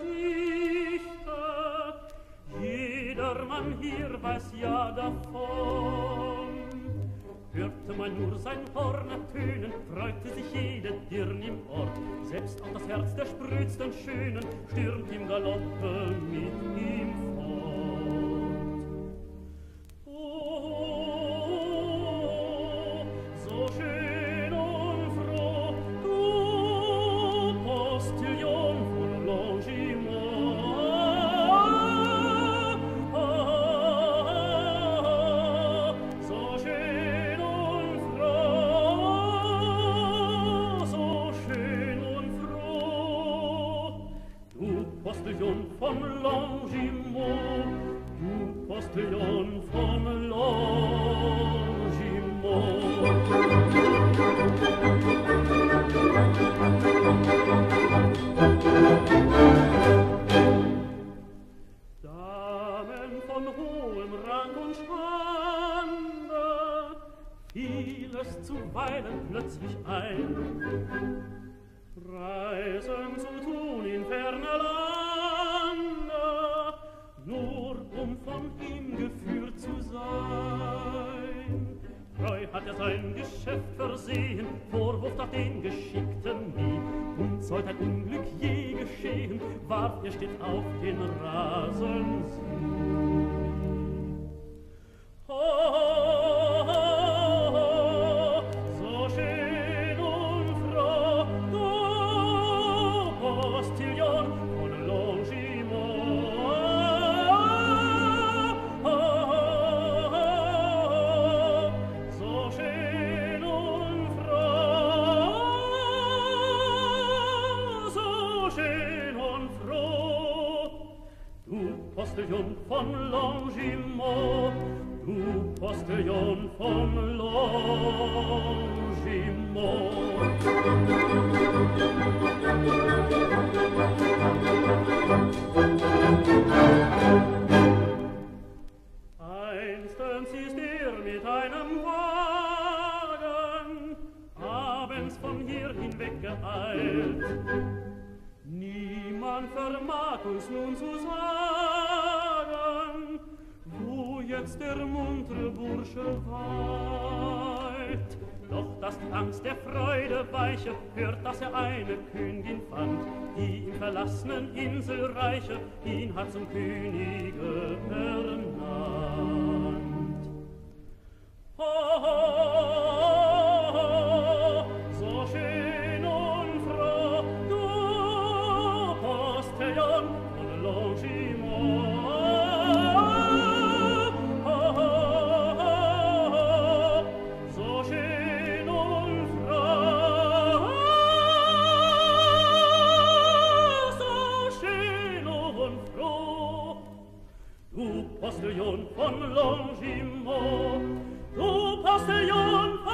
Geschichte. Jedermann hier weiß ja davon. Hörte man nur sein Horn ertönen, freute sich jede Dirn im Ort. Selbst auch das Herz der sprödsten Schönen stürmt im Galoppe mit ihm fort. Oh, so schön und froh, du Postillon von Longimont. So schön und froh, so schön und froh, du Postillon von Longimont, du Postillon von Damen von hohem Rang und Stande fiel es zuweilen plötzlich ein, Reisen zu tun in ferne Lande, nur um von ihm geführt zu sein. Treu hat er sein Geschäft versehen, Vorwurf nach den Geschickten nie. Und sollte ein Unglück je geschehen, warf er stets auf den Rasen sie. Oh, so schön und froh, du Postillon von Longimont. So schön und froh, so schön und froh, du Postillon von Longimont, du Postillon von Longimont. Einstens ist mit einem Wagen abends von hier hinweg geeilt. Niemand vermag uns nun zu sagen, wo jetzt der muntere Bursche weilt. Doch dass die Angst der Freude weiche, hört, dass er eine Königin fand, die im verlassenen Inselreiche ihn hat zum Könige ernannt. Oh, so schön und froh, du Postillon von Longimont. So schön und froh, so schön und froh, du Postillon von Longimont, du Postillon